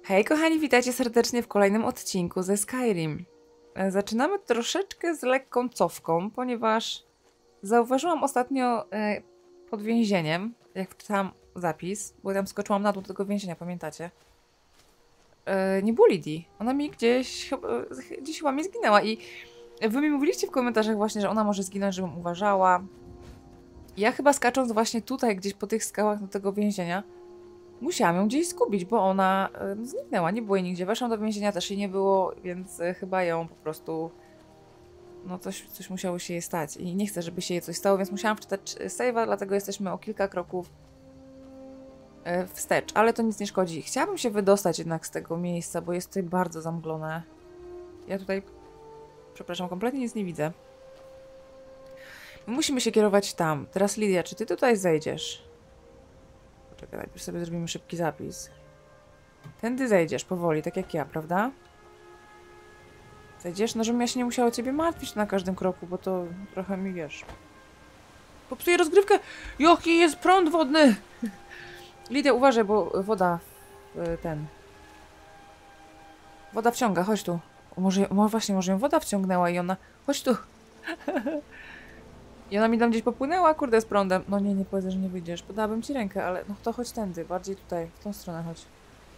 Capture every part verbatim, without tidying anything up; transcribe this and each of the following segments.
Hej kochani, witajcie serdecznie w kolejnym odcinku ze Skyrim. Zaczynamy troszeczkę z lekką cofką, ponieważ zauważyłam ostatnio e, pod więzieniem, jak wczytałam zapis, bo tam skoczyłam na dół do tego więzienia, pamiętacie? E, nie było Lidii. Ona mi gdzieś, chyba- gdzieś chyba mi zginęła i wy mi mówiliście w komentarzach właśnie, że ona może zginąć, żebym uważała. Ja chyba skacząc właśnie tutaj, gdzieś po tych skałach do tego więzienia, musiałam ją gdzieś zgubić, bo ona y, zniknęła, nie było jej nigdzie. Weszłam do więzienia, też jej nie było, więc y, chyba ją po prostu... No coś, coś musiało się jej stać i nie chcę, żeby się jej coś stało, więc musiałam wczytać save'a, dlatego jesteśmy o kilka kroków y, wstecz, ale to nic nie szkodzi. Chciałabym się wydostać jednak z tego miejsca, bo jest tutaj bardzo zamglone. Ja tutaj, przepraszam, kompletnie nic nie widzę. My musimy się kierować tam. Teraz Lidia, czy ty tutaj zejdziesz? Poczekaj, najpierw sobie zrobimy szybki zapis. Tędy zejdziesz powoli, tak jak ja, prawda? Zejdziesz? No, żebym ja się nie musiała o ciebie martwić na każdym kroku, bo to trochę mi wiesz. Popsuję rozgrywkę! Joki, jest prąd wodny! Lidia, uważaj, bo woda... y, ten... Woda wciąga, chodź tu. O, może, może właśnie, może ją woda wciągnęła i ona... Chodź tu! I ona mi tam gdzieś popłynęła, kurde, z prądem. No nie, nie powiedzę, że nie wyjdziesz. Podałabym ci rękę, ale no to chodź tędy, bardziej tutaj, w tą stronę chodź.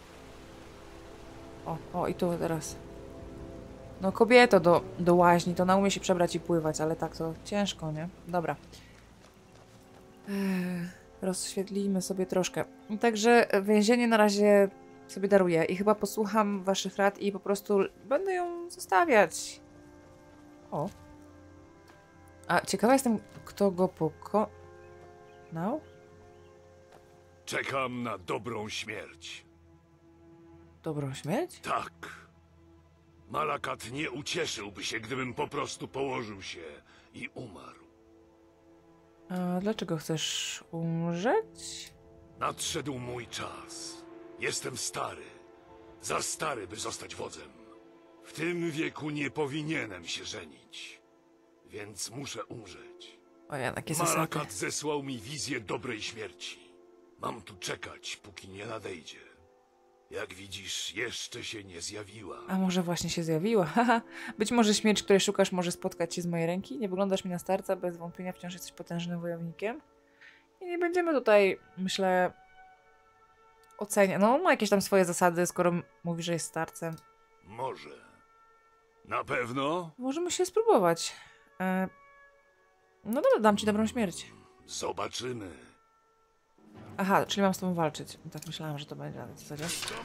O, o, i tu teraz. No kobieto do, do łaźni, to na umie się przebrać i pływać, ale tak to ciężko, nie? Dobra. Eee, rozświetlimy sobie troszkę. Także więzienie na razie sobie daruję i chyba posłucham waszych rad i po prostu będę ją zostawiać. O. A ciekawa jestem, kto go pokonał? Czekam na dobrą śmierć. Dobrą śmierć? Tak. Malakat nie ucieszyłby się, gdybym po prostu położył się i umarł. A dlaczego chcesz umrzeć? Nadszedł mój czas. Jestem stary. Za stary, by zostać wodzem. W tym wieku nie powinienem się żenić. Więc muszę umrzeć. O ja, takie zasady. Malakat zesłał mi wizję dobrej śmierci. Mam tu czekać, póki nie nadejdzie. Jak widzisz, jeszcze się nie zjawiła. A może właśnie się zjawiła? Haha. Być może śmierć, której szukasz, może spotkać cię z mojej ręki? Nie wyglądasz mi na starca, bez wątpienia wciąż jesteś potężnym wojownikiem. I nie będziemy tutaj, myślę, oceniać. No, on ma jakieś tam swoje zasady, skoro mówi, że jest starcem. Może. Na pewno? Możemy się spróbować. E... No dobra, dam ci dobrą śmierć. Zobaczymy. Aha, czyli mam z tobą walczyć. Tak myślałam, że to będzie na zasadzie.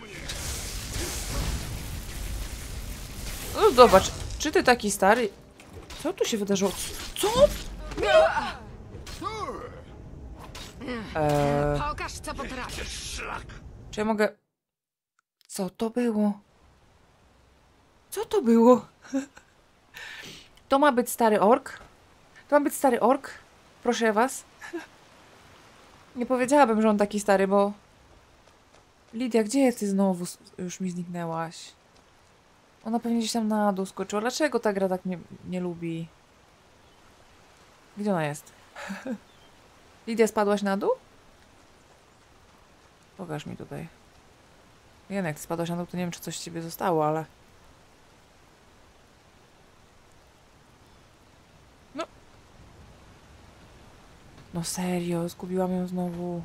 No zobacz, czy ty taki stary... Co tu się wydarzyło? Co? Eee, Pokaż, co potrafisz. Szlak! czy ja mogę... Co to było? Co to było? To ma być stary ork? To ma być stary ork? Proszę was. Nie powiedziałabym, że on taki stary, bo... Lidia, gdzie ty znowu już mi zniknęłaś? Ona pewnie gdzieś tam na dół skoczyła. Dlaczego ta gra tak mnie nie lubi? Gdzie ona jest? Lidia, spadłaś na dół? Pokaż mi tutaj. Jen, jak ty spadłaś na dół, to nie wiem, czy coś z ciebie zostało, ale... No. No serio, zgubiłam ją znowu.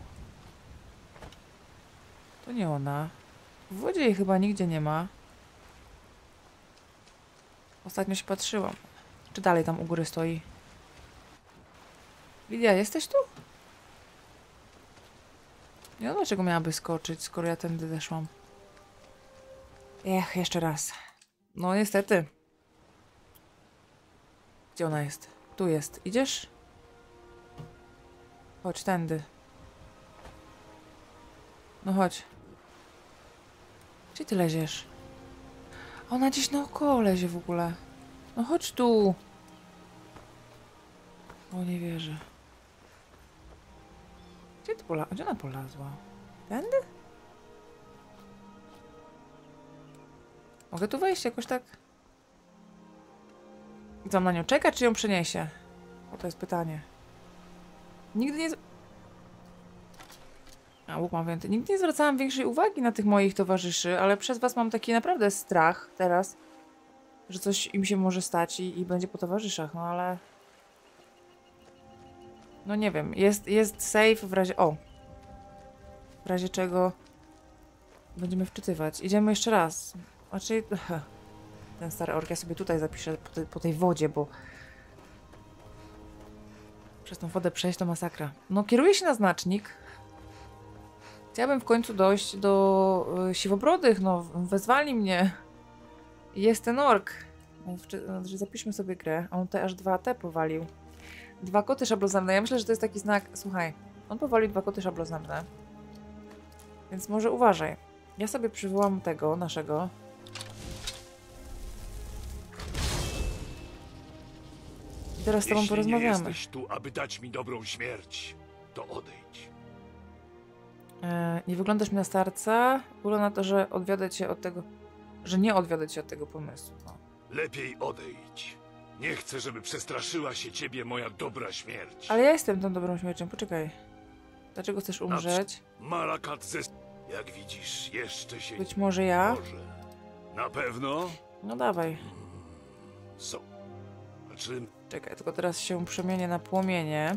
To nie ona. W wodzie jej chyba nigdzie nie ma. Ostatnio się patrzyłam. Czy dalej tam u góry stoi? Lidia, jesteś tu? Nie, dlaczego miałaby skoczyć, skoro ja tędy zeszłam? Ech, jeszcze raz. No niestety. Gdzie ona jest? Tu jest. Idziesz? Chodź, tędy. No chodź. Gdzie ty leziesz? Ona gdzieś naokoło lezie w ogóle. No chodź tu. O, nie wierzę. Gdzie ty pola... Gdzie ona polazła? Tędy? Mogę tu wejść jakoś tak? I co, na nią czekać, czy ją przeniesie? O, to jest pytanie. Nigdy nie... z- A łuk mam więcej. Nigdy nie zwracałam większej uwagi na tych moich towarzyszy, ale przez was mam taki naprawdę strach teraz, że coś im się może stać i, i będzie po towarzyszach, no ale... No nie wiem, jest, jest safe w razie... O! W razie czego będziemy wczytywać. Idziemy jeszcze raz. Znaczy... Ten stary ork, ja sobie tutaj zapiszę po tej, po tej wodzie, bo... Przez tą wodę przejść to masakra. No kieruję się na znacznik. Chciałabym w końcu dojść do y, siwobrodych, no wezwali mnie. Jest ten ork. Znaczy, zapiszmy sobie grę. On te aż dwa te powalił. Dwa koty szablozębne. Ja myślę, że to jest taki znak... Słuchaj, on powalił dwa koty szablozębne. Więc może uważaj. Ja sobie przywołam tego, naszego. I teraz z tobą Jeśli porozmawiamy. nie jesteś tu, aby dać mi dobrą śmierć, to odejdź. E, nie wyglądasz mi na starca. Wygląda na to, że odwiodę cię od tego... Że nie odwiodę cię od tego pomysłu. No. Lepiej odejdź. Nie chcę, żeby przestraszyła się ciebie moja dobra śmierć. Ale ja jestem tą dobrą śmiercią. Poczekaj. Dlaczego chcesz umrzeć? Malakat ze... Jak widzisz, jeszcze się Być może ja? może. Na pewno? No dawaj. Są. A czym? Czekaj, tylko teraz się przemienię na płomienie.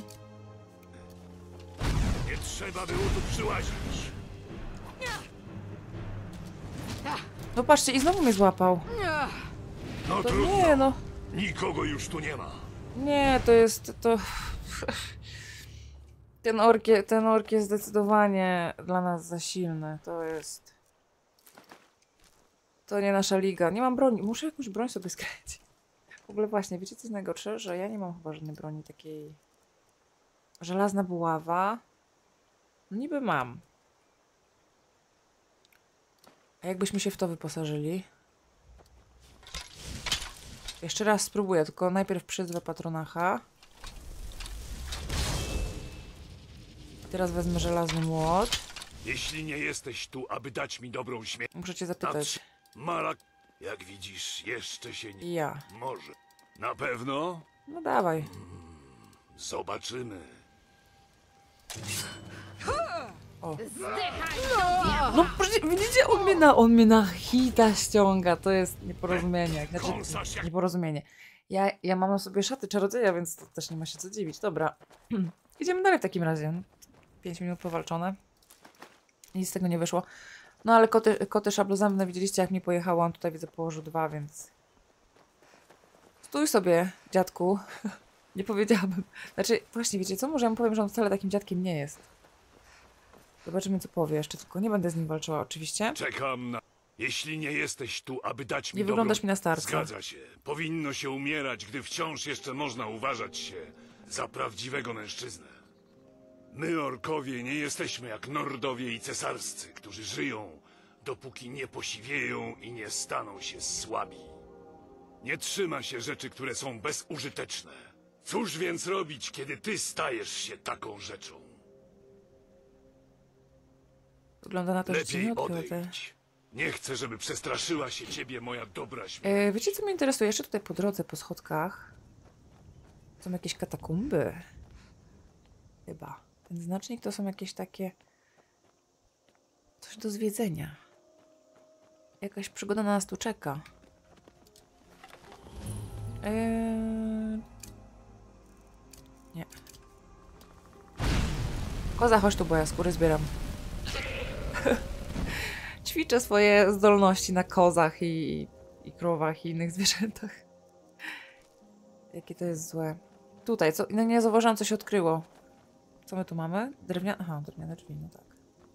Nie trzeba było tu przyłazić. No patrzcie, i znowu mnie złapał. No To trudno. nie, no. Nikogo już tu nie ma. Nie, to jest... to... Ten ork, je- ten ork jest zdecydowanie dla nas za silny. To jest... To nie nasza liga. Nie mam broni. Muszę jakąś broń sobie skręcić. W ogóle właśnie, wiecie co jest najgorsze? Że ja nie mam chyba żadnej broni takiej... Żelazna buława. No niby mam. A jakbyśmy się w to wyposażyli? Jeszcze raz spróbuję, tylko najpierw przyzwę patronacha. Teraz wezmę żelazny młot. Jeśli nie jesteś tu, aby dać mi dobrą śmierć... Muszę cię zapytać. Malak... Jak widzisz, jeszcze się nie... I ja. Może. Na pewno? No dawaj. Zobaczymy. O. No przecież widzicie, on mnie na, on mnie na hita ściąga. To jest nieporozumienie. Znaczy, Kąsasz jak... nieporozumienie. Ja, ja mam na sobie szaty czarodzieja, więc to też nie ma się co dziwić. Dobra. Idziemy dalej w takim razie. Pięć minut powalczone. Nic z tego nie wyszło. No ale koty, koty szablozębne, widzieliście jak mi pojechało. On tutaj widzę położył dwa, więc... Stój sobie, dziadku. Nie powiedziałabym. Znaczy, właśnie wiecie co? Może ja mu powiem, że on wcale takim dziadkiem nie jest. Zobaczymy co powie jeszcze, tylko nie będę z nim walczyła oczywiście. Czekam na... Jeśli nie jesteś tu, aby dać mi Nie dobrą... wyglądasz mi na starca. Zgadza się. Powinno się umierać, gdy wciąż jeszcze można uważać się za prawdziwego mężczyznę. My, orkowie, nie jesteśmy jak Nordowie i cesarscy, którzy żyją, dopóki nie posiwieją i nie staną się słabi. Nie trzyma się rzeczy, które są bezużyteczne. Cóż więc robić, kiedy ty stajesz się taką rzeczą? Wygląda na to, że cię Lepiej nie odwiodę. odejdź. Nie chcę, żeby przestraszyła się ciebie moja dobra śmierć. E, wiecie co mnie interesuje? Jeszcze tutaj po drodze, po schodkach są jakieś katakumby. Chyba. Ten znacznik to są jakieś takie... Coś do zwiedzenia. Jakaś przygoda na nas tu czeka. Eee... Nie. Koza, chodź tu, bo ja skóry zbieram. Ćwiczę swoje zdolności na kozach i, i krowach i innych zwierzętach. Jakie to jest złe. Tutaj, co? No nie zauważyłam, co się odkryło. Co my tu mamy? Drewniane... Aha, drewniane drzwi, no tak.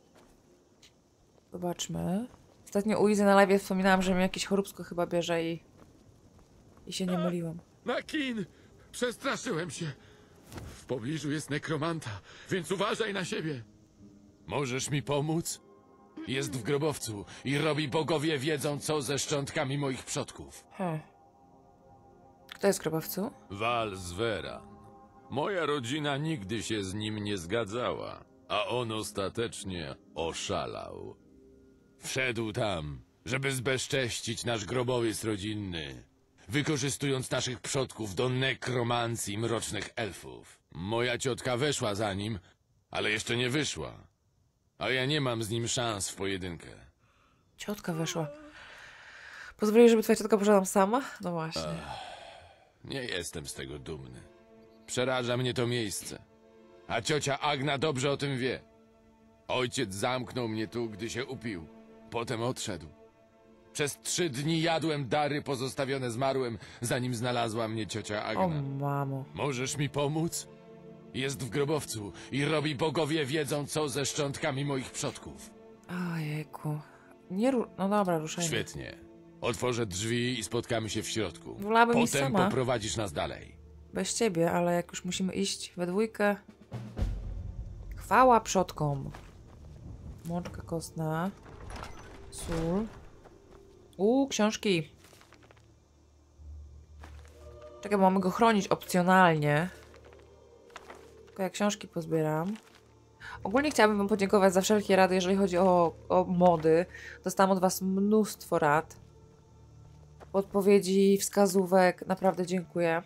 Zobaczmy. Ostatnio u Izy na live wspominałam, że mnie jakieś choróbsko chyba bierze i... I się nie myliłam. Nakin! Przestraszyłem się. W pobliżu jest nekromanta, więc uważaj na siebie. Możesz mi pomóc? Jest w grobowcu i robi bogowie wiedzą, co ze szczątkami moich przodków. He. Kto jest w grobowcu? Val Sveran. Moja rodzina nigdy się z nim nie zgadzała, a on ostatecznie oszalał. Wszedł tam, żeby zbezcześcić nasz grobowiec rodzinny, wykorzystując naszych przodków do nekromancji mrocznych elfów. Moja ciotka weszła za nim, ale jeszcze nie wyszła. A ja nie mam z nim szans w pojedynkę. Ciotka weszła. Pozwolisz, żeby twoja ciotka poszła tam sama? No właśnie. Nie jestem z tego dumny. Przeraża mnie to miejsce. A ciocia Agna dobrze o tym wie. Ojciec zamknął mnie tu, gdy się upił. Potem odszedł. Przez trzy dni jadłem dary pozostawione zmarłym, zanim znalazła mnie ciocia O Agna. mamo. Możesz mi pomóc? Jest w grobowcu i robi bogowie wiedzą, co ze szczątkami moich przodków. Ojejku. Nie ru... No dobra, ruszajmy. Świetnie. Otworzę drzwi i spotkamy się w środku. Wolałabym iść Potem sama. poprowadzisz nas dalej. Bez ciebie, ale jak już musimy iść we dwójkę... Chwała przodkom. Mączka kostna. Sól. Uuu, książki. Czekaj, bo mamy go chronić opcjonalnie. Tylko ja książki pozbieram. Ogólnie chciałabym wam podziękować za wszelkie rady, jeżeli chodzi o, o mody. Dostałam od was mnóstwo rad. Podpowiedzi, wskazówek. Naprawdę dziękuję.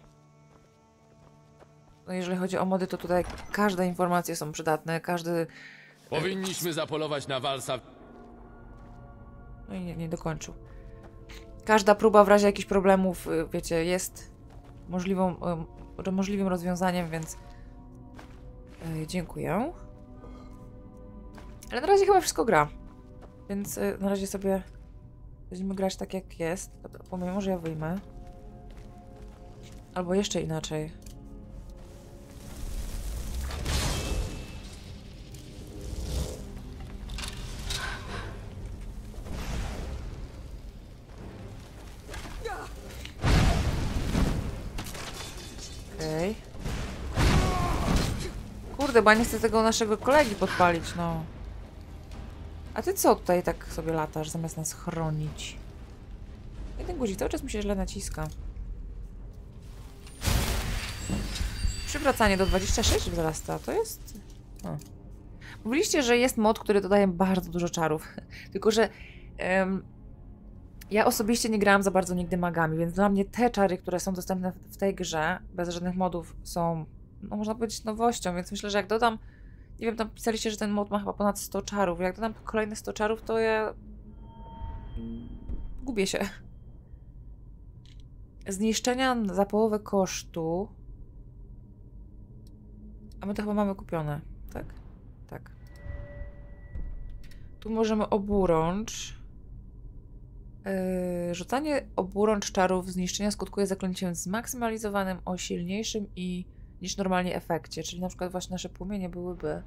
No jeżeli chodzi o mody, to tutaj każde informacje są przydatne. Każdy... Powinniśmy zapolować na walsa. No i nie, nie dokończył. Każda próba w razie jakichś problemów, y, wiecie, jest możliwą, y, możliwym rozwiązaniem, więc y, dziękuję. Ale na razie chyba wszystko gra. Więc y, na razie sobie będziemy grać tak jak jest. Dobra, pomimo, że ja wyjmę. Albo jeszcze inaczej. Okej. Kurde, bo ja nie chcę tego naszego kolegi podpalić, no. A ty co tutaj tak sobie latasz, zamiast nas chronić? Jeden guzik cały czas mi się źle naciska. Przywracanie do dwudziestu sześciu wzrasta, to jest... O. Mówiliście, że jest mod, który dodaje bardzo dużo czarów. Tylko, że... Em, ja osobiście nie grałam za bardzo nigdy magami, więc dla mnie te czary, które są dostępne w tej grze, bez żadnych modów, są, no można powiedzieć, nowością, więc myślę, że jak dodam, nie wiem, tam pisaliście, że ten mod ma chyba ponad sto czarów, jak dodam kolejne sto czarów, to ja... gubię się. Zniszczenia za połowę kosztu... A my to chyba mamy kupione, tak? Tak. Tu możemy oburącz... Yy, rzucanie oburącz czarów zniszczenia skutkuje zaklęciem zmaksymalizowanym o silniejszym i niż normalnie efekcie, czyli na przykład właśnie nasze płomienie byłyby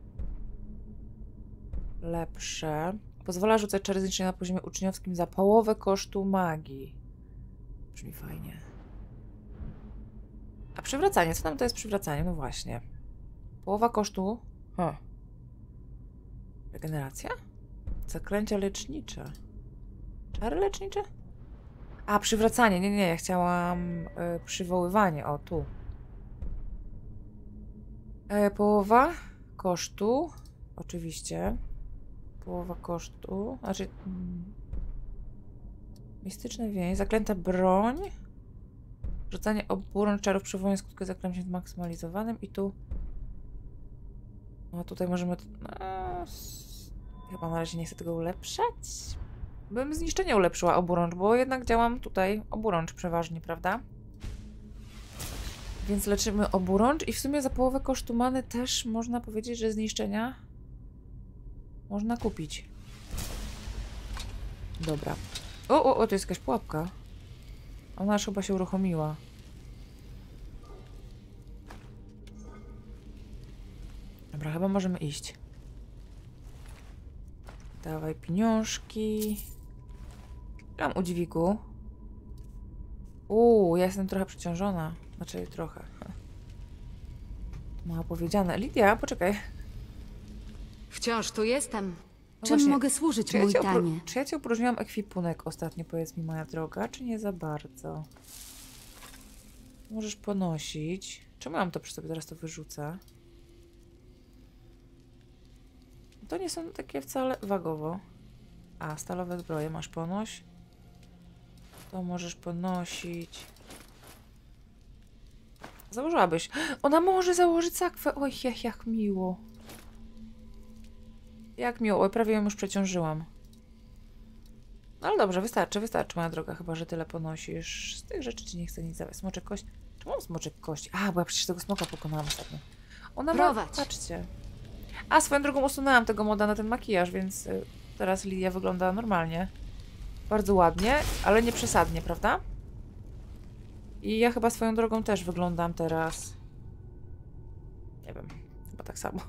lepsze. Pozwala rzucać czary zniszczenia na poziomie uczniowskim za połowę kosztu magii. Brzmi fajnie. A przywracanie, co tam to jest przywracanie? No właśnie. Połowa kosztu... Huh. Regeneracja? Zaklęcia lecznicze. Czary lecznicze? A, przywracanie. Nie, nie, ja chciałam y, przywoływanie. O, tu. E, połowa kosztu. Oczywiście. Połowa kosztu. Znaczy... Mm, mistyczne więź. Zaklęta broń. Rzucanie oburącz czarów przywołania skutkuje zaklęciem zmaksymalizowanym. I tu... No, tutaj możemy... No, chyba na razie nie chcę tego ulepszać. Bym zniszczenie ulepszyła oburącz, bo jednak działam tutaj oburącz przeważnie, prawda? Więc leczymy oburącz i w sumie za połowę kosztu many też można powiedzieć, że zniszczenia można kupić. Dobra. O, o, o, to jest jakaś pułapka. Ona już chyba się uruchomiła. Dobra, chyba możemy iść. Dawaj pieniążki. Mam u dźwigu. Uuu, ja jestem trochę przeciążona. Znaczy trochę. Mało powiedziane. Lidia, poczekaj. Wciąż tu jestem. No Czym właśnie, mogę służyć, Czy ja, mój ci opro- panie? czy ja ci opróżniłam ekwipunek ostatnio, powiedz mi, moja droga, czy nie za bardzo? Możesz ponosić. Czemu mam to przy sobie? Zaraz to wyrzucę. To nie są takie wcale wagowo. A, stalowe zbroje masz ponoś. To możesz ponosić. Założyłabyś. Ona może założyć sakwę. Oj, jak, jak miło. Jak miło, oj, prawie ją już przeciążyłam. No ale dobrze, wystarczy, wystarczy, moja droga, chyba że tyle ponosisz. Z tych rzeczy ci nie chcę nic zabrać. Smoczek kość. Czy mam smoczek kość? A, bo ja przecież tego smoka pokonałam ostatnio. Ona ma... Prowadź. Patrzcie. A, swoją drogą usunęłam tego moda na ten makijaż, więc y, teraz Lidia wygląda normalnie. Bardzo ładnie, ale nie przesadnie, prawda? I ja chyba swoją drogą też wyglądam teraz... Nie wiem, chyba tak samo.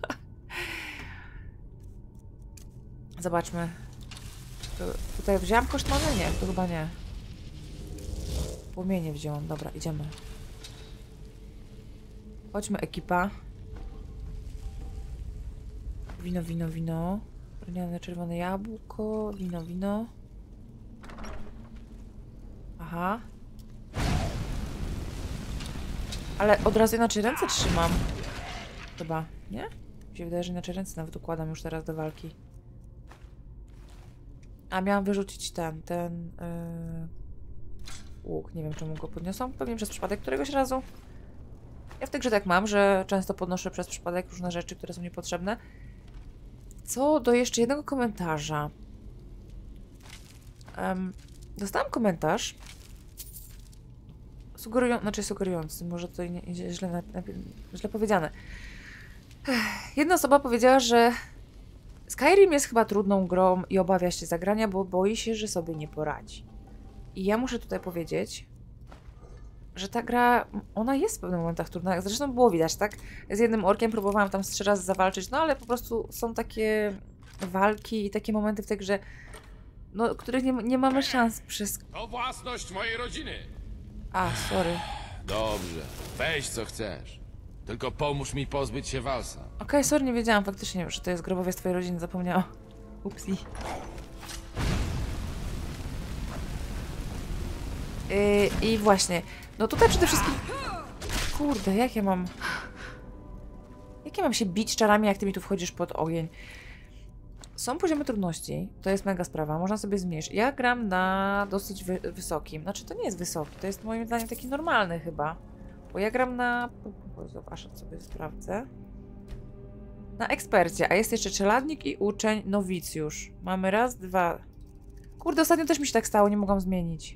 Zobaczmy. To, tutaj wzięłam koszt może? Nie, to chyba nie. Płomienie wzięłam. Dobra, idziemy. Chodźmy, ekipa. Wino, wino, wino. Bronione czerwone jabłko. Wino, wino. Aha. Ale od razu inaczej ręce trzymam. Chyba, nie? Mi się wydaje, że inaczej ręce nawet układam już teraz do walki. A miałam wyrzucić ten, ten yy... łuk. Nie wiem, czemu go podniosłam. Pewnie przez przypadek któregoś razu. Ja w tej grze tak mam, że często podnoszę przez przypadek różne rzeczy, które są niepotrzebne. Co do jeszcze jednego komentarza. Um, dostałam komentarz sugerujący, znaczy sugerujący, może to nie, nie, źle, na, na, źle powiedziane. Ech, jedna osoba powiedziała, że Skyrim jest chyba trudną grą i obawia się zagrania, bo boi się, że sobie nie poradzi. I ja muszę tutaj powiedzieć, że ta gra, ona jest w pewnych momentach trudna. Zresztą było widać, tak? Z jednym orkiem próbowałam tam z trzy razy zawalczyć, no ale po prostu są takie walki i takie momenty w tej grze, no, których nie, nie mamy szans przez... To własność mojej rodziny. A, sorry. Dobrze, weź co chcesz. Tylko pomóż mi pozbyć się Walsa. Okej, okay, sorry, nie wiedziałam faktycznie, że to jest grobowiec twojej rodziny, zapomniałam. Upsi. Yy, I właśnie, no tutaj przede wszystkim... Kurde, jak ja mam... Jak ja mam się bić czarami, jak ty mi tu wchodzisz pod ogień? Są poziomy trudności, to jest mega sprawa, można sobie zmniejszyć. Ja gram na dosyć wy wysokim, znaczy to nie jest wysoki, to jest moim zdaniem taki normalny chyba. Bo ja gram na... Zobacz, sobie sprawdzę. Na ekspercie, a jest jeszcze czeladnik i uczeń, nowicjusz. Mamy raz, dwa... Kurde, ostatnio też mi się tak stało, nie mogłam zmienić.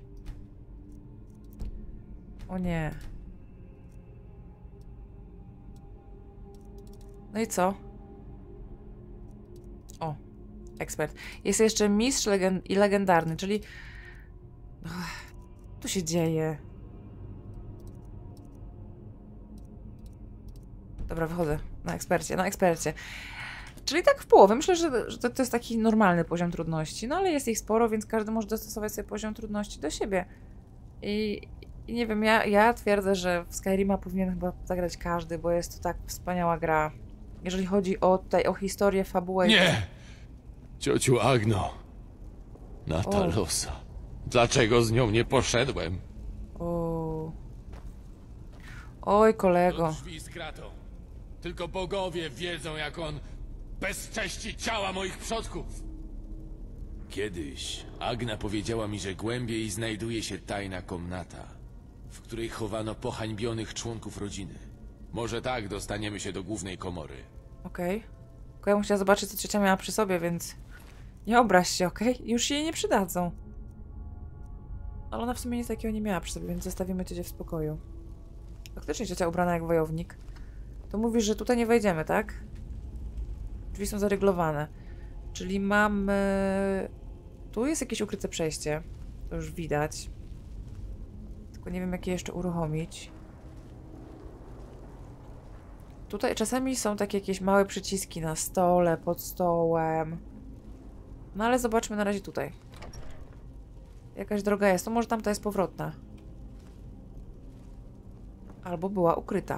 O nie. No i co? O, ekspert. Jest jeszcze mistrz legend i legendarny, czyli... Ach, tu się dzieje. Dobra, wychodzę. Na ekspercie, na ekspercie. Czyli tak w połowie. Myślę, że, że to, to jest taki normalny poziom trudności. No ale jest ich sporo, więc każdy może dostosować sobie poziom trudności do siebie. I, i nie wiem, ja, ja twierdzę, że w Skyrima powinien chyba zagrać każdy, bo jest to tak wspaniała gra. Jeżeli chodzi o tutaj o historię, fabułę... Nie! Ciociu Agno. Natalosa. Dlaczego z nią nie poszedłem? O. Oj, kolego. Drzwi z kratą. Tylko bogowie wiedzą, jak on bezcześci ciała moich przodków. Kiedyś Agna powiedziała mi, że głębiej znajduje się tajna komnata, w której chowano pohańbionych członków rodziny. Może tak dostaniemy się do głównej komory. Okej. Okay. Tylko ja bym chciała zobaczyć, co ciocia miała przy sobie, więc nie obraź się, okej? Okay? Już się jej nie przydadzą. Ale ona w sumie nic takiego nie miała przy sobie, więc zostawimy ciocię w spokoju. Faktycznie ciocia ubrana jak wojownik. To mówisz, że tutaj nie wejdziemy, tak? Drzwi są zaryglowane. Czyli mamy... Tu jest jakieś ukryte przejście. To już widać. Tylko nie wiem, jak je jeszcze uruchomić. Tutaj czasami są takie jakieś małe przyciski na stole, pod stołem. No ale zobaczmy na razie tutaj. Jakaś droga jest. To może tamta jest powrotna. Albo była ukryta.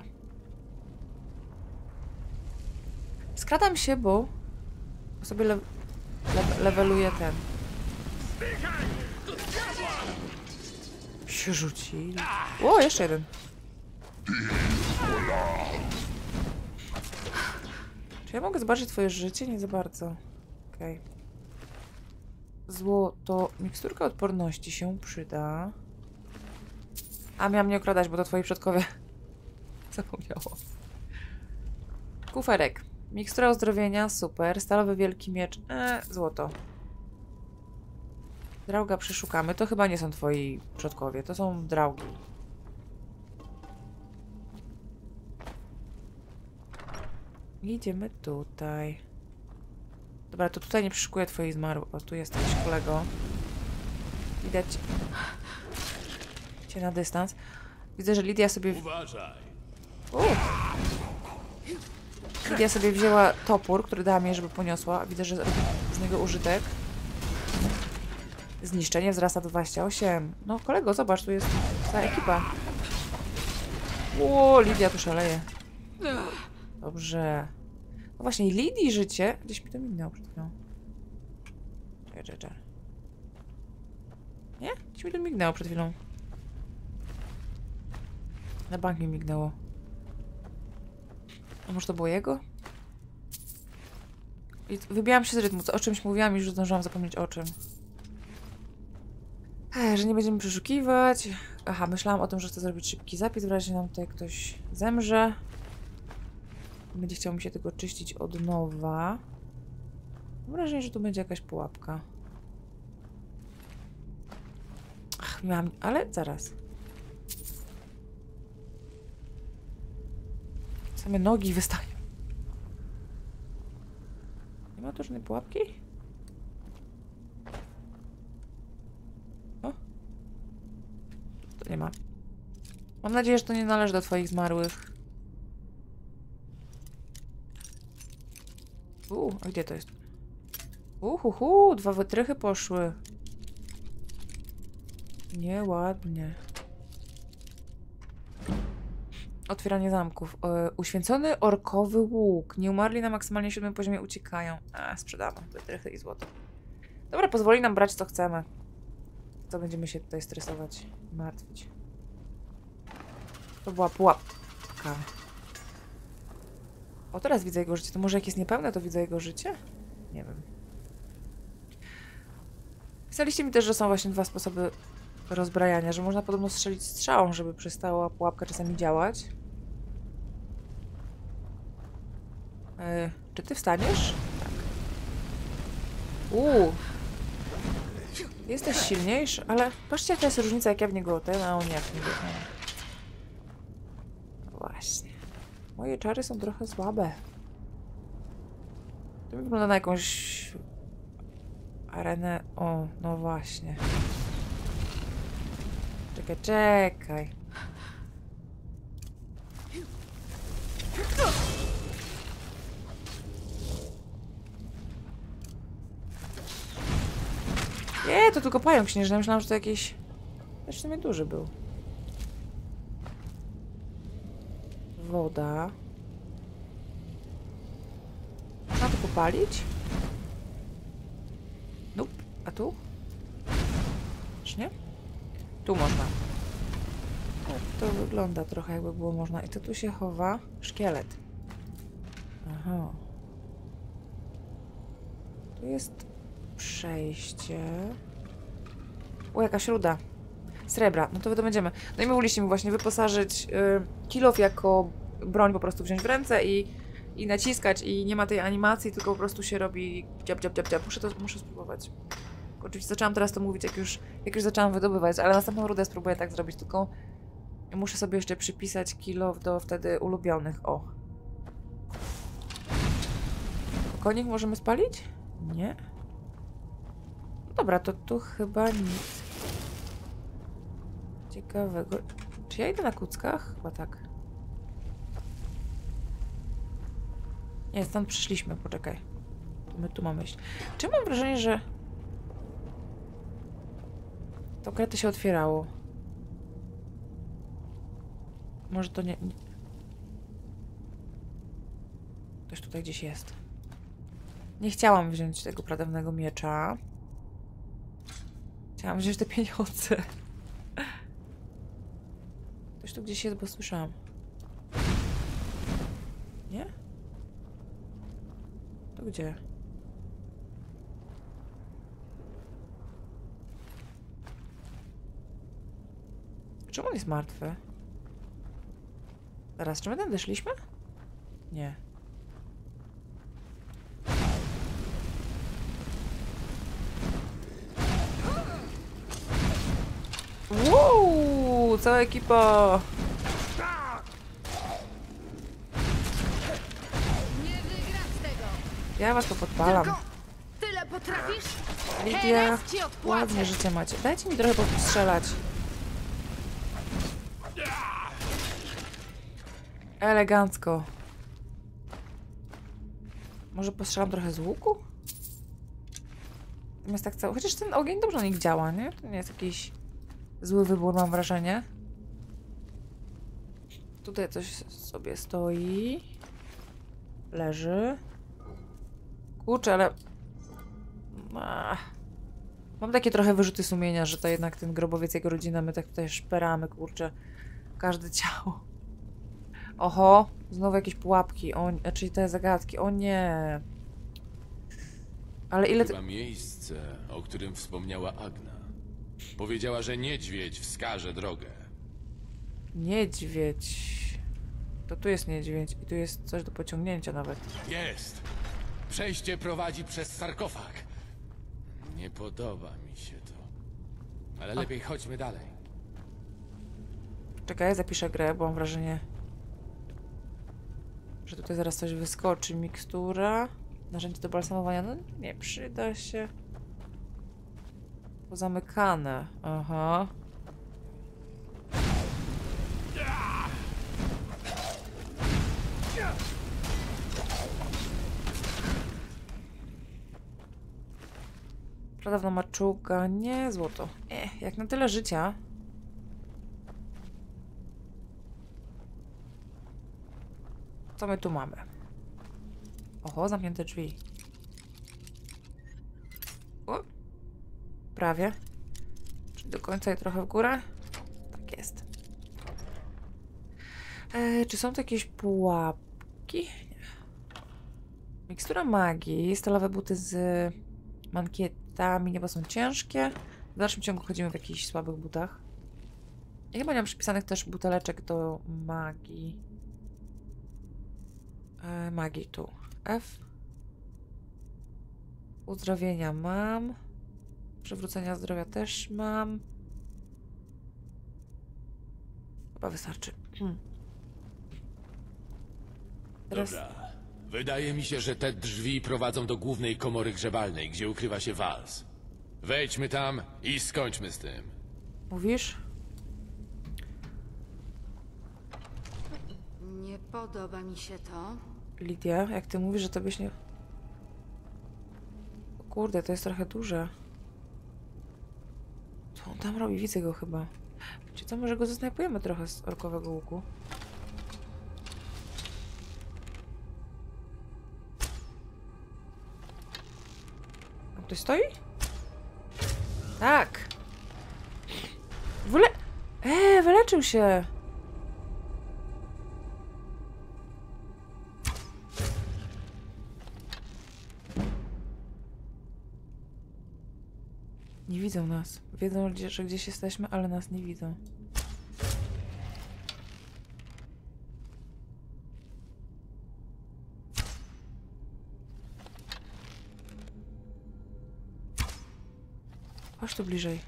Skradam się, bo sobie le le leveluję ten. Się rzuci. O, jeszcze jeden. Czy ja mogę zobaczyć twoje życie? Nie za bardzo. Okej. Okay. Złoto. Miksturka odporności się przyda. A miałam nie okradać, bo to twoi przodkowie. Zapomniało. Kuferek. Mikstura uzdrowienia, super. Stalowy wielki miecz, e, złoto. Drauga przeszukamy. To chyba nie są twoi przodkowie, to są draugi. Idziemy tutaj. Dobra, to tutaj nie przeszukuję twoich zmarłych. O, tu jesteś, kolego. Widać cię na dystans. Widzę, że Lidia sobie... Uważaj! U. Lidia sobie wzięła topór, który dała mi, żeby poniosła. Widzę, że robi z niego użytek. Zniszczenie wzrasta do dwudziestu ośmiu. No, kolego, zobacz, tu jest cała ekipa. Ło, Lidia tu szaleje. Dobrze. No właśnie, Lidii życie... Gdzieś mi to mignęło przed chwilą. Czekaj, czekaj, czekaj. Nie? Gdzieś mi to mignęło przed chwilą. Na bank mi mignęło. A może to było jego? I wybijałam się z rytmu. Co, o czymś mówiłam i już zdążyłam zapomnieć o czym. Ech, że nie będziemy przeszukiwać. Aha, myślałam o tym, że chcę zrobić szybki zapis, w razie nam tutaj ktoś zemrze. Będzie chciał mi się tego czyścić od nowa. Mam wrażenie, że tu będzie jakaś pułapka. Ach, miałam... Ale zaraz. Same nogi wystają. Nie ma tu żadnej pułapki? O? To nie ma. Mam nadzieję, że to nie należy do twoich zmarłych. U, a gdzie to jest? Uhuhu, dwa wytrychy poszły. Nieładnie. Otwieranie zamków. E, uświęcony orkowy łuk. Nieumarli na maksymalnie siódmym poziomie uciekają. A, sprzedamy. Wytrychy i złoto. Dobra, pozwoli nam brać co chcemy. Co będziemy się tutaj stresować i martwić. To była pułapka. O, teraz widzę jego życie. To może jak jest niepełne, to widzę jego życie? Nie wiem. Pisaliście mi też, że są właśnie dwa sposoby rozbrajania, że można podobno strzelić strzałą, żeby przestała pułapka czasami działać. Yy, czy ty wstaniesz? Tak. Uuu. Jesteś silniejszy, ale patrzcie jaka jest różnica, jak ja w niego ten, a on jak w niego. No właśnie. Moje czary są trochę słabe. To wygląda na jakąś arenę. O, no właśnie. Czekaj, czekaj. Nie, to tylko pająk śnieżny. Myślałam, że to jakiś... Też w sumie duży był. Woda. Można to popalić? Nope. A tu? Czy nie? Tu można. Tak to wygląda trochę jakby było można. I to tu się chowa? Szkielet. Aha. Tu jest przejście. O, jakaś ruda. Srebra. No to wydobędziemy. No i mówiliście mi właśnie wyposażyć yy, kilof jako broń po prostu wziąć w ręce i, i naciskać i nie ma tej animacji, tylko po prostu się robi dziab, dziab, dziab, dziab. Muszę to, muszę spróbować. Oczywiście zaczęłam teraz to mówić, jak już, jak już zaczęłam wydobywać, ale następną rudę spróbuję tak zrobić, tylko muszę sobie jeszcze przypisać kilof do wtedy ulubionych. O. Konik możemy spalić? Nie. No dobra, to tu chyba nic ciekawego. Czy ja idę na kuckach? Chyba tak. Nie, stąd przyszliśmy, poczekaj. To my tu mamy iść. Czy mam wrażenie, że to krety się otwierało? Może to nie... nie... Ktoś tutaj gdzieś jest. Nie chciałam wziąć tego pradawnego miecza. Chciałam wziąć te pieniądze. Ktoś tu gdzieś jest, bo słyszałam. Nie? To gdzie? Czemu on jest martwy? Zaraz, czy my tam wyszliśmy? Nie. Wow, cała ekipa. Nie wygrasz tego! Ja was to podpalam. Tylko tyle potrafisz? Lidia, Teraz ci odpłacę. ładnie życie macie. Dajcie mi trochę postrzelać. Elegancko. Może postrzelam trochę z łuku? Natomiast tak cały... Chociaż ten ogień dobrze na nich działa, nie? To nie jest jakiś zły wybór, mam wrażenie. Tutaj coś sobie stoi. Leży. Kurczę, ale... Ach. Mam takie trochę wyrzuty sumienia, że to jednak ten grobowiec, jego rodzina, my tak tutaj szperamy, kurczę. Każde ciało. Oho, znowu jakieś pułapki, o, czyli te zagadki, o nie. Ale ile... Chyba miejsce, o którym wspomniała Agna. Powiedziała, że niedźwiedź wskaże drogę. Niedźwiedź. To tu jest niedźwiedź i tu jest coś do pociągnięcia nawet. Jest! Przejście prowadzi przez sarkofag. Nie podoba mi się to. Ale lepiej chodźmy dalej. Czekaj, zapiszę grę, bo mam wrażenie, że tutaj zaraz coś wyskoczy. Mikstura. Narzędzie do balsamowania. No nie przyda się. Pozamykane. Aha. Pradawna maczuga. Nie, złoto. Eh, jak na tyle życia. Co my tu mamy? Oho, zamknięte drzwi. O, prawie. Czyli do końca i trochę w górę? Tak jest. E, czy są tu jakieś pułapki? Nie. Mikstura magii. Stalowe buty z mankietami, niebo są ciężkie. W dalszym ciągu chodzimy w jakichś słabych butach. Ja chyba nie mam przypisanych też buteleczek do magii. E, magii tu. F. Uzdrowienia mam. Przywrócenia zdrowia też mam. Chyba wystarczy. Hmm. Teraz... Dobra. Wydaje mi się, że te drzwi prowadzą do głównej komory grzebalnej, gdzie ukrywa się Vals. Wejdźmy tam i skończmy z tym. Mówisz? Nie podoba mi się to. Lidia, jak ty mówisz, że to byś nie... O kurde, to jest trochę duże. Co on tam robi? Widzę go chyba. Czy co, może go zasnajpujemy trochę z orkowego łuku? A ktoś stoi? Tak! Wyle... Eee, wyleczył się! Nie widzą nas. Wiedzą, że gdzieś jesteśmy, ale nas nie widzą. Chodź tu bliżej.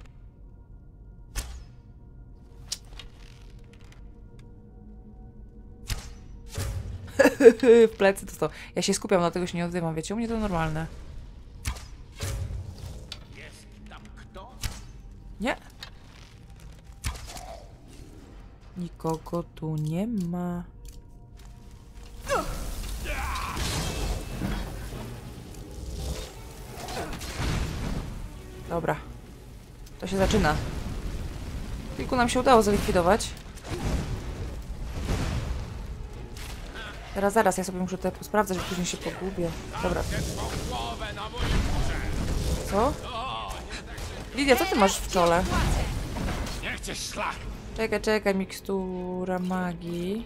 W plecy to to. Ja się skupiam, dlatego się nie odzywam. Wiecie, u mnie to normalne. Nie. Nikogo tu nie ma. Dobra. To się zaczyna. Kilku nam się udało zlikwidować. Teraz, zaraz, ja sobie muszę tutaj sprawdzać, bo później się pogubię. Dobra. Co? Lidia, co ty masz w czole? Nie chcesz szlak! Czekaj, czekaj, mikstura magii.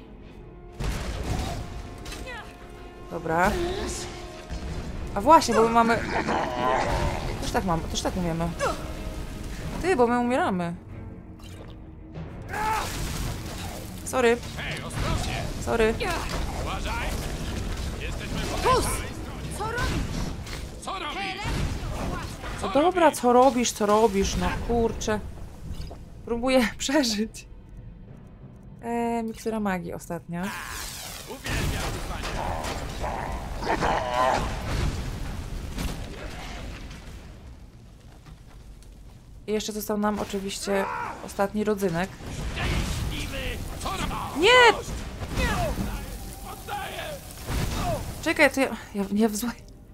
Dobra. A właśnie, bo my mamy... Też tak mamy, też tak umiemy. Ty, bo my umieramy. Sorry. Sorry. Pus! Co robisz? Co robisz? No dobra, co robisz, co robisz, no kurczę. Próbuję przeżyć. Eee, mikstura magii ostatnia. I jeszcze został nam oczywiście ostatni rodzynek. Nie! Czekaj, to ja... Ja, ja w złe...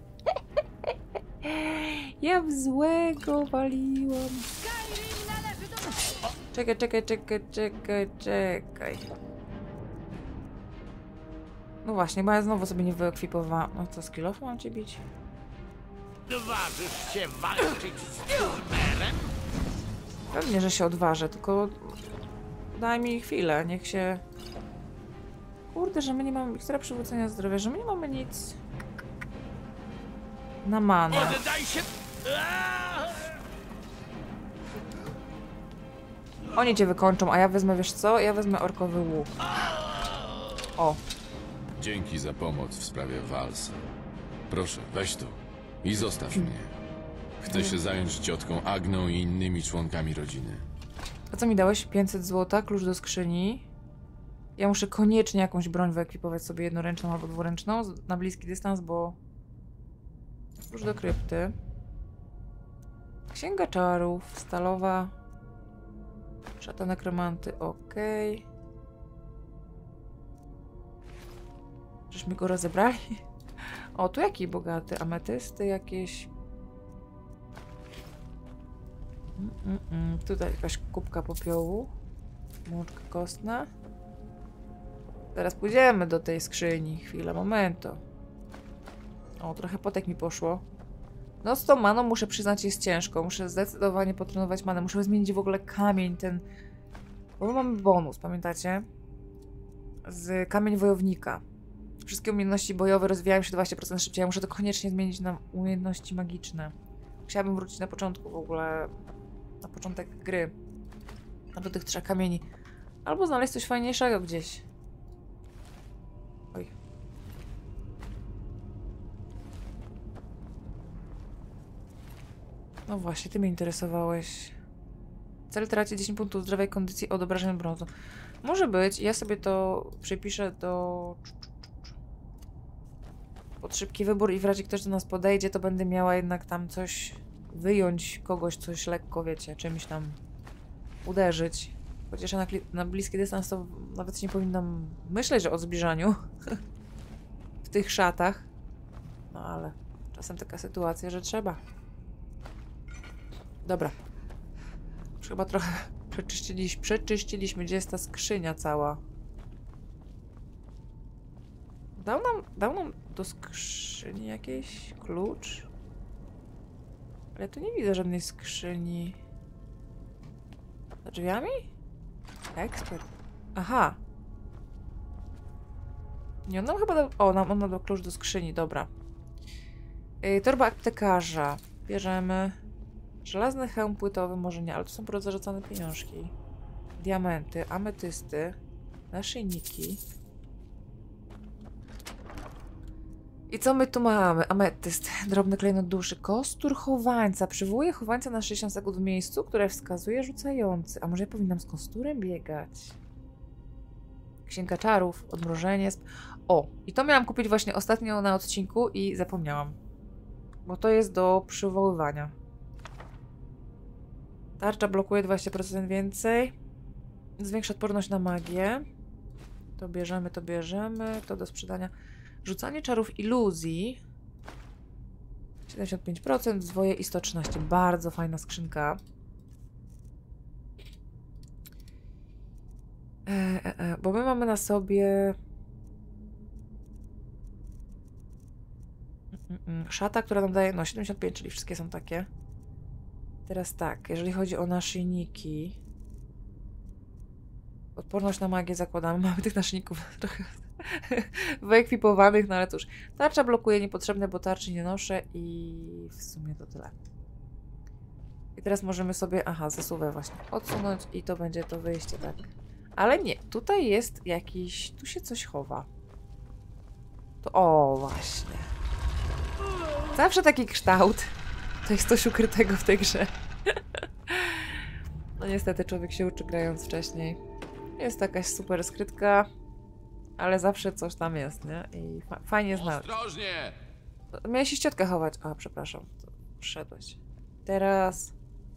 Ja w złego waliłam. Czekaj, czekaj, czekaj, czekaj, czekaj. No właśnie, bo ja znowu sobie nie wyekwipowałam. No co, skillow mam cię bić? Odważysz się walczyć z Turmerem? Pewnie, że się odważę, tylko daj mi chwilę, niech się... Kurde, że my nie mamy mikstura przywrócenia zdrowia, że my nie mamy nic na manę. Oddaj się! Oni cię wykończą, a ja wezmę, wiesz co? Ja wezmę orkowy łuk. O, Dzięki za pomoc w sprawie Walsa. Proszę, weź to i zostaw mnie. Chcę się zająć ciotką Agną i innymi członkami rodziny. a co mi dałeś? pięćset złota, klucz do skrzyni. Ja muszę koniecznie jakąś broń wyekwipować sobie jednoręczną albo dwuręczną na bliski dystans, bo... Klucz do krypty. Księga czarów, stalowa. Szata nekromanty, okej. Okay. Żeśmy go rozebrali. O, tu jaki bogaty. Ametysty jakieś. Mm, mm, mm. Tutaj jakaś kubka popiołu. Mączka kostna. Teraz pójdziemy do tej skrzyni. Chwila, momento. O, trochę potek mi poszło. No z tą maną muszę przyznać jest ciężko. Muszę zdecydowanie potrenować manę. Muszę zmienić w ogóle kamień ten. Bo my mamy bonus, pamiętacie? Z kamień wojownika. Wszystkie umiejętności bojowe rozwijają się dwadzieścia procent szybciej. Ja muszę to koniecznie zmienić na umiejętności magiczne. Chciałabym wrócić na początku w ogóle. Na początek gry. A do tych trzech kamieni. Albo znaleźć coś fajniejszego gdzieś. Oj. No właśnie, ty mnie interesowałeś. Cel traci dziesięć punktów zdrowia i kondycji od obrażeń brązu. Może być. Ja sobie to przypiszę do... Pod szybki wybór i w razie ktoś do nas podejdzie, to będę miała jednak tam coś wyjąć, kogoś coś lekko, wiecie, czymś tam uderzyć. Chociaż na, na bliski dystans to nawet nie powinnam myśleć o zbliżaniu w tych szatach. No ale czasem taka sytuacja, że trzeba. Dobra. Już chyba trochę przeczyściliśmy, przeczyściliśmy. Gdzie jest ta skrzynia cała? Dał nam, dał nam do skrzyni jakiś klucz? Ale tu nie widzę żadnej skrzyni. Za drzwiami? Ekspert. Aha. Nie, on nam chyba dał... O, nam, on nam dał klucz do skrzyni, dobra. Yy, torba aptekarza. Bierzemy. Żelazny hełm płytowy, może nie, ale to są porozrzucane pieniążki. Diamenty, ametysty, naszyjniki. I co my tu mamy? Ametyst, drobny klejnot duszy, kostur chowańca. Przywołuje chowańca na sześćdziesiąt sekund w miejscu, które wskazuje rzucający. A może ja powinnam z kosturem biegać? Księga czarów, odmrożenie. O, i to miałam kupić właśnie ostatnio na odcinku i zapomniałam. Bo to jest do przywoływania. Tarcza blokuje dwadzieścia procent więcej. Zwiększa odporność na magię. To bierzemy, to bierzemy. To do sprzedania. Rzucanie czarów iluzji. siedemdziesiąt pięć procent. Zwoje i sto trzynaście. Bardzo fajna skrzynka. E, e, e, bo my mamy na sobie... Szata, która nam daje... No, siedemdziesiąt pięć, czyli wszystkie są takie. Teraz tak, jeżeli chodzi o naszyjniki. Odporność na magię zakładamy. Mamy tych naszyjników trochę wyekwipowanych, no ale cóż. Tarcza blokuje niepotrzebne, bo tarczy nie noszę i w sumie to tyle. I teraz możemy sobie, aha, zasuwę właśnie odsunąć i to będzie to wyjście, tak. Ale nie, tutaj jest jakiś, tu się coś chowa. To, o właśnie. Zawsze taki kształt. To jest coś ukrytego w tej grze. No niestety człowiek się uczy grając wcześniej. Jest to jakaś super skrytka, ale zawsze coś tam jest, nie? I fa fajnie znaleźć. Ostrożnie! Miałeś się ciotkę chować. A, przepraszam. To wszedłeś. Teraz...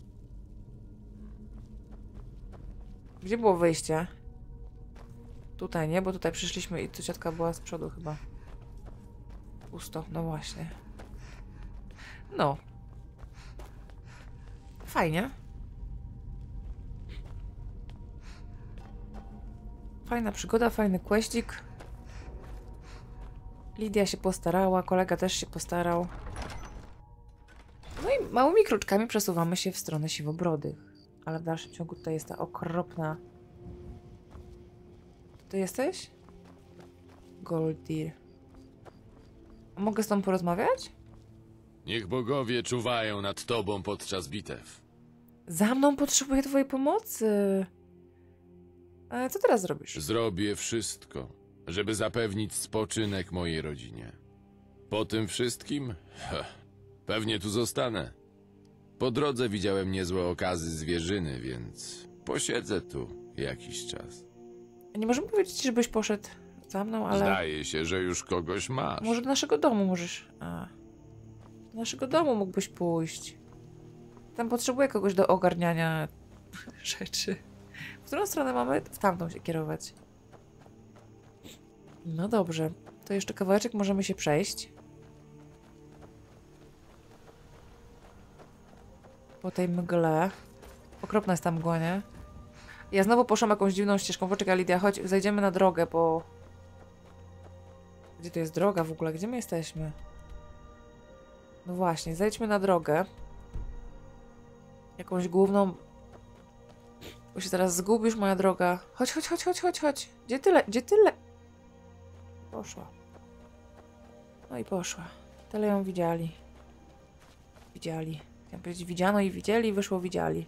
Gdzie było wyjście? Tutaj, nie? Bo tutaj przyszliśmy i tu ciotka była z przodu chyba. Pusto, no właśnie. No. Fajnie. Fajna przygoda, fajny questik. Lidia się postarała, kolega też się postarał. No i małymi kroczkami przesuwamy się w stronę Siwobrodych. Ale w dalszym ciągu tutaj jest ta okropna... Ty jesteś? Goldir. A mogę z tobą porozmawiać? Niech bogowie czuwają nad tobą podczas bitew. Za mną potrzebuję twojej pomocy. Ale co teraz zrobisz? Zrobię wszystko, żeby zapewnić spoczynek mojej rodzinie. Po tym wszystkim, ha, pewnie tu zostanę. Po drodze widziałem niezłe okazy zwierzyny, więc posiedzę tu jakiś czas. Nie możemy powiedzieć, żebyś poszedł za mną, ale... Zdaje się, że już kogoś masz. Może do naszego domu możesz... A. Do naszego domu mógłbyś pójść. Tam potrzebuję kogoś do ogarniania rzeczy. W którą stronę mamy? W tamtą się kierować. No dobrze. To jeszcze kawałeczek możemy się przejść. Po tej mgle. Okropna jest ta mgła, nie? Ja znowu poszłam jakąś dziwną ścieżką. Poczekaj, Lidia, chodź, zajdziemy na drogę, bo... Gdzie tu jest droga w ogóle? Gdzie my jesteśmy? No właśnie, zejdźmy na drogę. Jakąś główną... Bo się zaraz zgubisz, moja droga. Chodź, chodź, chodź, chodź, chodź, chodź. Gdzie tyle? Gdzie tyle? Poszła. No i poszła. Tyle ją widzieli. Widzieli. Chciałam powiedzieć widziano i widzieli, wyszło widzieli.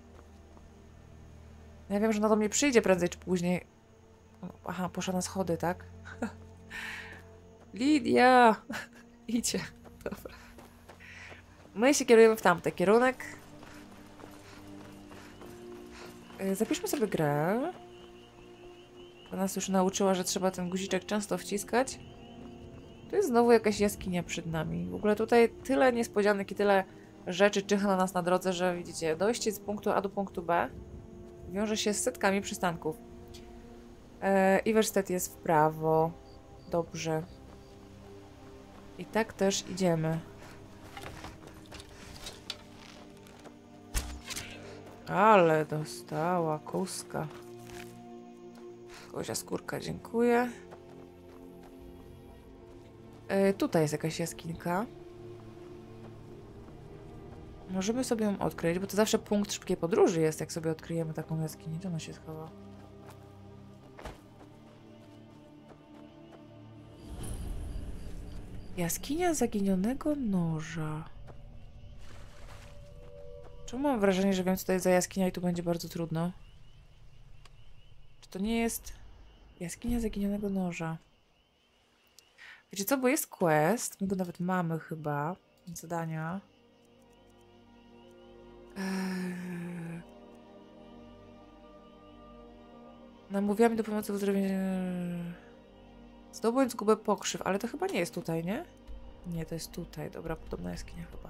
Ja wiem, że ona do mnie przyjdzie prędzej czy później. Aha, poszła na schody, tak? Lidia! Idzie. Dobra. My się kierujemy w tamty kierunek. Zapiszmy sobie grę. Ona nas już nauczyła, że trzeba ten guziczek często wciskać. Tu jest znowu jakaś jaskinia przed nami. W ogóle tutaj tyle niespodzianek i tyle rzeczy czyha na nas na drodze, że widzicie, dojście z punktu A do punktu B wiąże się z setkami przystanków. E, Iverstedt jest w prawo. Dobrze. I tak też idziemy. Ale dostała kuska. Kozia skórka, dziękuję. E, tutaj jest jakaś jaskinka. Możemy sobie ją odkryć, bo to zawsze punkt szybkiej podróży jest, jak sobie odkryjemy taką jaskinię. Gdzie ona się schowa? Jaskinia zaginionego noża. Czemu mam wrażenie, że wiem, co to jest za jaskinia i tu będzie bardzo trudno? Czy to nie jest jaskinia zaginionego noża? Wiecie co, bo jest quest, my go nawet mamy chyba, zadania. Eee... Namówiamy do pomocy w uzdrowieniu... Zdobądź zgubę pokrzyw, ale to chyba nie jest tutaj, nie? Nie, to jest tutaj. Dobra, podobna jaskinia chyba.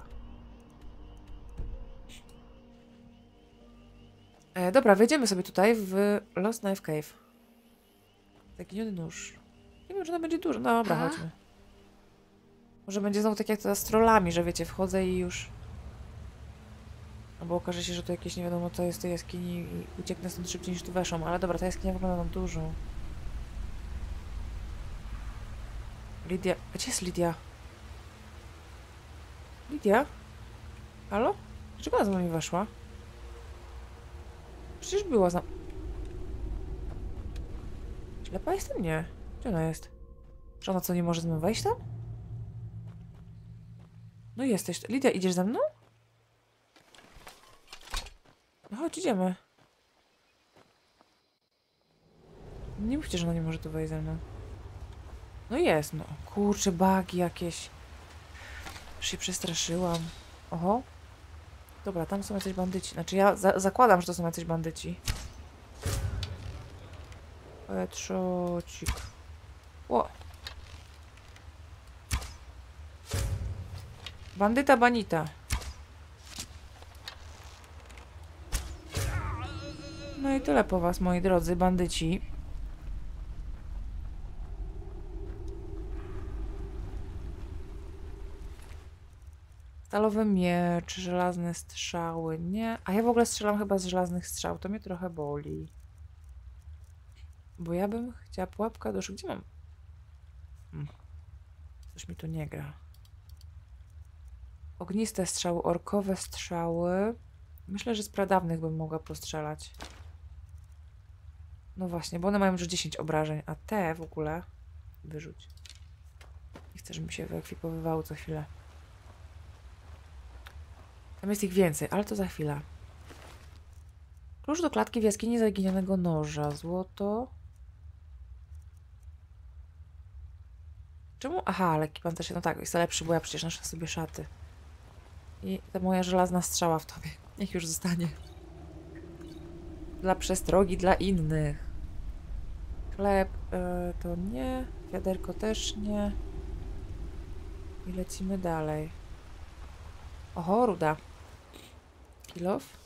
E, dobra, wejdziemy sobie tutaj w Lost Knife Cave. Zaginiony nóż. Nie wiem, czy to będzie dużo. No dobra, A? chodźmy. Może będzie znowu tak jak to z trollami, że wiecie, wchodzę i już... Albo okaże się, że to jakieś nie wiadomo co jest w tej jaskini i ucieknę stąd szybciej niż tu weszłam. Ale dobra, ta jaskinia wygląda na dużą. Lidia... Gdzie jest Lidia? Lidia? Halo? Dlaczego ona za mną weszła? Przecież była za... Ślepa jestem? Nie. Gdzie ona jest? Czy ona co, nie może ze mną wejść tam? No jesteś. Lidia, idziesz ze mną? No chodź, idziemy. Nie mówcie, że ona nie może tu wejść ze mną. No jest, no. Kurczę, bugi jakieś. Już się przestraszyłam. Oho. Dobra, tam są jacyś bandyci. Znaczy ja za zakładam, że to są jacyś bandyci. Petrzocik. O! Bandyta banita. No i tyle po was, moi drodzy bandyci. Stalowy miecz, żelazne strzały, nie. A ja w ogóle strzelam chyba z żelaznych strzał, to mnie trochę boli. Bo ja bym chciała pułapka do... Gdzie mam? Hmm. Coś mi tu nie gra. Ogniste strzały, orkowe strzały. Myślę, że z pradawnych bym mogła postrzelać. No właśnie, bo one mają już dziesięć obrażeń, a te w ogóle wyrzuć. Nie chcę, żeby mi się wyekwipowywały co chwilę. Tam jest ich więcej, ale to za chwilę. Klucz do klatki w jaskini zaginionego noża. Złoto. Czemu? Aha, lekki pancerz. No tak, jest lepszy, bo ja przecież noszę sobie szaty. I ta moja żelazna strzała w tobie. Niech już zostanie. Dla przestrogi, dla innych. Chleb yy, to nie. Wiaderko też nie. I lecimy dalej. Oho, ruda. Kilof.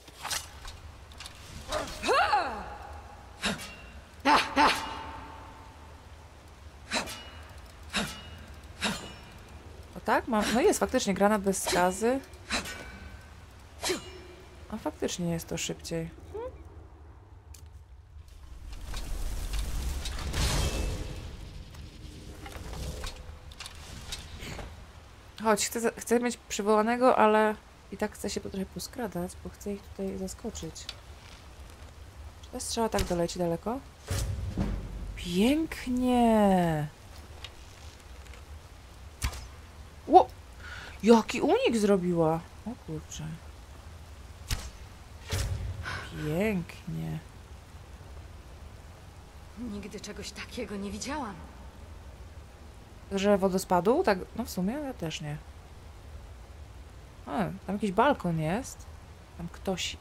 O tak? Mam... No jest faktycznie granat bez skazy. A faktycznie jest to szybciej. Hmm. Chodź, chcę, chcę mieć przywołanego, ale i tak chcę się po trochę poskradać, bo chcę ich tutaj zaskoczyć. Czy ta strzała tak doleci daleko? Pięknie! Ło! Jaki unik zrobiła! O kurczę. Pięknie. Nigdy czegoś takiego nie widziałam. Że wodospadu? Tak, no w sumie ja też nie. A, tam jakiś balkon jest. Tam ktoś...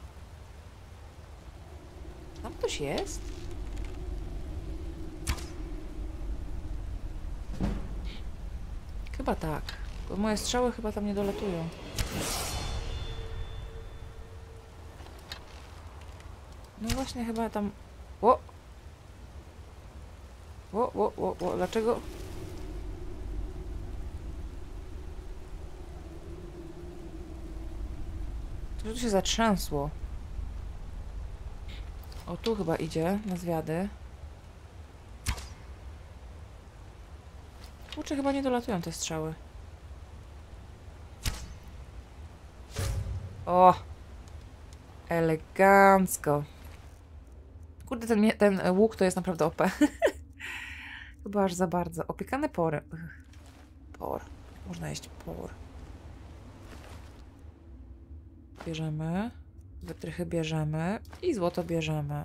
Tam ktoś jest? Chyba tak. Bo moje strzały chyba tam nie dolatują. No właśnie chyba tam... Ło! Ło, ło, ło, ło. Dlaczego? To tu się zatrzęsło. O, tu chyba idzie na zwiady. Kurczę, chyba nie dolatują te strzały. O! Elegancko. Kurde, ten, mie- ten łuk to jest naprawdę O P. Chyba aż za bardzo. Opiekane pory. Por. Można jeść por. Bierzemy. Wytrychy bierzemy. I złoto bierzemy.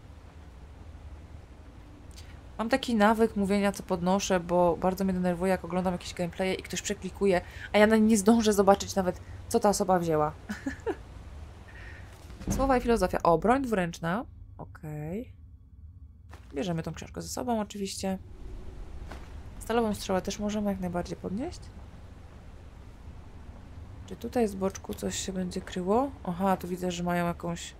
Mam taki nawyk mówienia, co podnoszę, bo bardzo mnie denerwuje, jak oglądam jakieś gameplaye i ktoś przeklikuje, a ja nie zdążę zobaczyć nawet, co ta osoba wzięła. Słowa i filozofia. O, broń dwuręczna. Okej. Okay. Bierzemy tą książkę ze sobą oczywiście. Stalową strzałę też możemy jak najbardziej podnieść. Czy tutaj z boczku coś się będzie kryło? Aha, tu widzę, że mają jakąś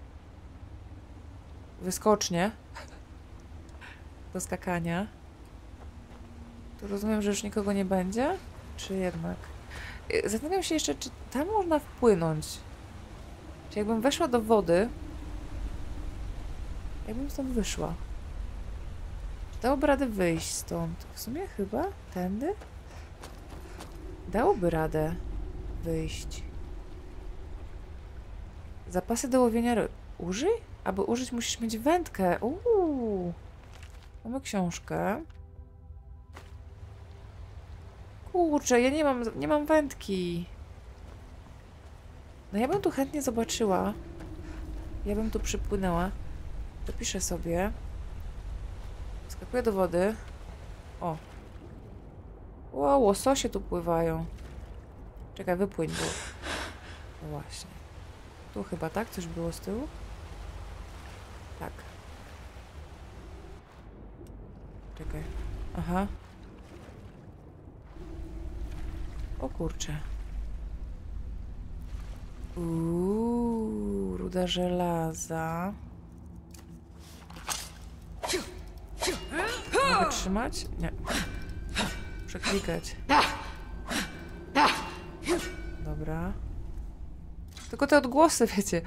wyskocznię do skakania. Tu rozumiem, że już nikogo nie będzie? Czy jednak? Zastanawiam się jeszcze, czy tam można wpłynąć. Czy jakbym weszła do wody, jakbym stąd wyszła? Czy dałoby radę wyjść stąd? W sumie chyba tędy? Dałoby radę wyjść. Zapasy do łowienia ryb. Użyj? Aby użyć, musisz mieć wędkę. Uuu. Mamy książkę. Kurczę, ja nie mam, nie mam wędki. No ja bym tu chętnie zobaczyła. Ja bym tu przypłynęła. Dopiszę sobie. Skakuję do wody. O. Wow, łososie tu pływają. Czekaj, wypłyń, bo... No właśnie. Tu chyba, tak? Coś było z tyłu? Tak. Czekaj. Aha. O kurczę. Uuu, ruda żelaza. Mogę trzymać? Nie. Przeklikać. Dobra. Tylko te odgłosy, wiecie.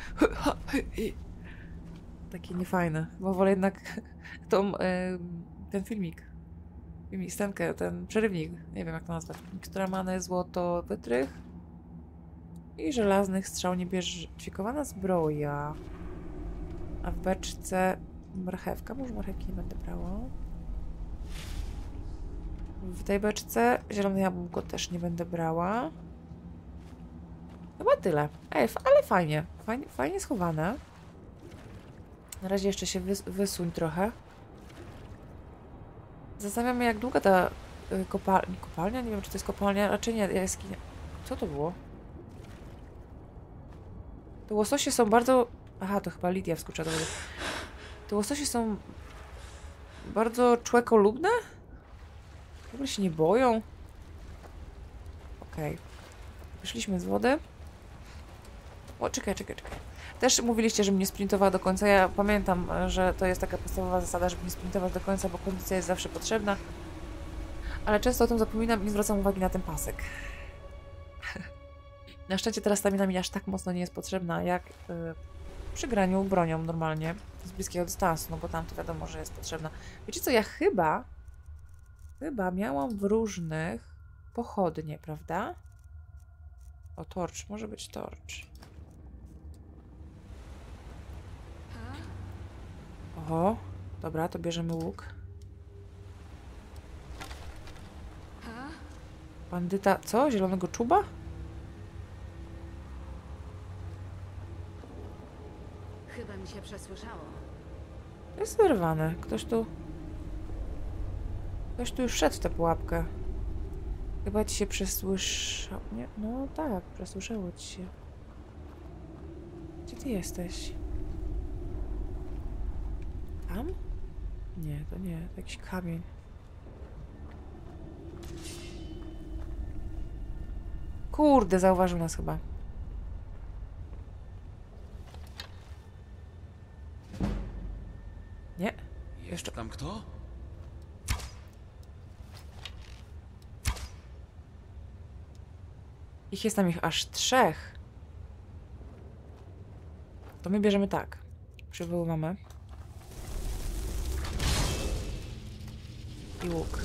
Takie niefajne. Bo wolę jednak tą, e, ten filmik. Filmik, scenkę, ten przerywnik. Nie wiem jak to nazwać. Mikstura many, złoto, wytrych. I żelaznych strzał niebieżfikowana zbroja. A w beczce marchewka. Może marchewki nie będę brała. W tej beczce zielone jabłko też nie będę brała. Chyba tyle. Ej, ale fajnie. Fajnie, fajnie schowane. Na razie jeszcze się wys wysuń trochę. Zastanawiam się, jak długa ta y, kopalnia... Kopalnia? Nie wiem, czy to jest kopalnia. Raczej nie, jaskinia. Co to było? Te łososie są bardzo... Aha, to chyba Lidia wskoczyła do wody. Te łososie są bardzo człekolubne? W ogóle się nie boją. Okej. Okay. Wyszliśmy z wody. O, czekaj, czekaj, czekaj. Też mówiliście, żebym nie sprintowała do końca. Ja pamiętam, że to jest taka podstawowa zasada, żeby nie sprintować do końca, bo kondycja jest zawsze potrzebna. Ale często o tym zapominam i nie zwracam uwagi na ten pasek. Na szczęście teraz stamina mi aż tak mocno nie jest potrzebna, jak yy, przy graniu bronią normalnie z bliskiego dystansu, no bo tam to wiadomo, że jest potrzebna. Wiecie co, ja chyba chyba miałam w różnych pochodnie, prawda? O, torcz, może być torcz. Oho, dobra, to bierzemy łuk. Bandyta, co? Zielonego czuba? Chyba mi się przesłyszało. Jest wyrwane. Ktoś tu... Ktoś tu już wszedł w tę pułapkę. Chyba ci się przesłyszał... Nie? No tak, przesłyszało ci się. Gdzie ty jesteś? Tam? Nie, to nie. To jakiś kamień. Kurde, zauważył nas chyba. Nie. Jeszcze tam kto? Ich jest tam ich aż trzech. To my bierzemy tak. Przywoływamy. I łuk.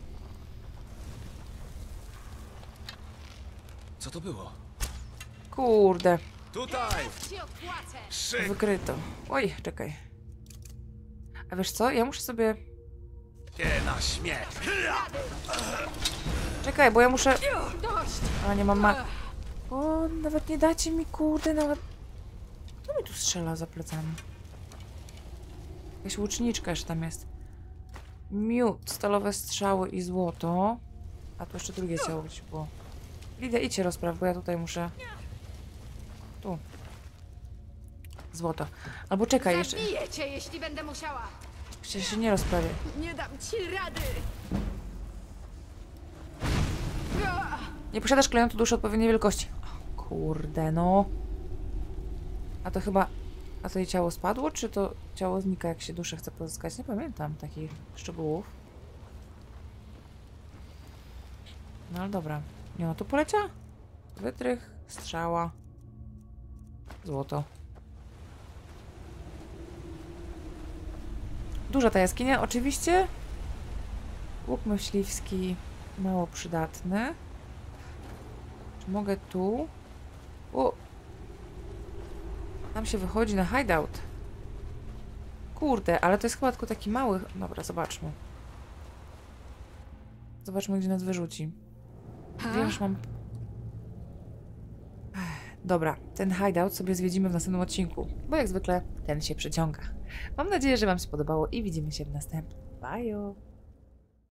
Co to było? Kurde. Tutaj! Ci odpłacę! Szyk! Wykryto. Oj, czekaj. A wiesz co? Ja muszę sobie... Nie na śmierć! Czekaj, bo ja muszę... Dość! A, nie mam ma... O, nawet nie dacie mi, kurde, nawet... Kto mi tu strzela za plecami? Jakaś łuczniczka jeszcze tam jest. Miód, stalowe strzały i złoto. A tu jeszcze drugie ciało gdzieś było. Lidia, idźcie rozpraw, bo ja tutaj muszę... Tu. Złoto. Albo czekaj, jeszcze... Zabiję cię, jeśli będę musiała! Przecież się nie rozprawię. Nie dam ci rady! Nie posiadasz klejątu duszy odpowiedniej wielkości. O, kurde, no. A to chyba... A to jej ciało spadło, czy to ciało znika, jak się duszę chce pozyskać? Nie pamiętam takich szczegółów. No ale dobra. Nie, no tu polecia? Wytrych, strzała. Złoto. Duża ta jaskinia, oczywiście. Łuk myśliwski mało przydatny. Czy mogę tu? O! Tam się wychodzi na hideout. Kurde, ale to jest chyba tylko taki mały... Dobra, zobaczmy. Zobaczmy, gdzie nas wyrzuci. Wiem, że mam... Ech, dobra, ten hideout sobie zwiedzimy w następnym odcinku, bo jak zwykle ten się przeciąga. Mam nadzieję, że wam się podobało i widzimy się w następnym. Bye!